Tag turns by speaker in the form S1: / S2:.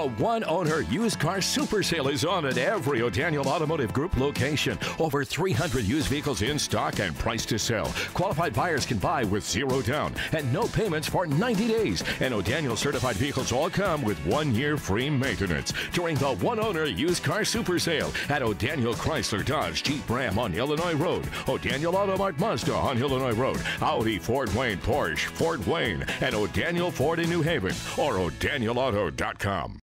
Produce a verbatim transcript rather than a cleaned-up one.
S1: The one-owner used car super sale is on at every O'Daniel Automotive Group location. Over three hundred used vehicles in stock and priced to sell. Qualified buyers can buy with zero down and no payments for ninety days. And O'Daniel certified vehicles all come with one year free maintenance during the one-owner used car super sale at O'Daniel Chrysler Dodge Jeep Ram on Illinois Road, O'Daniel Automart Mazda on Illinois Road, Audi, Ford Wayne, Porsche, Fort Wayne, and O'Daniel Ford in New Haven, or o'daniel auto dot com.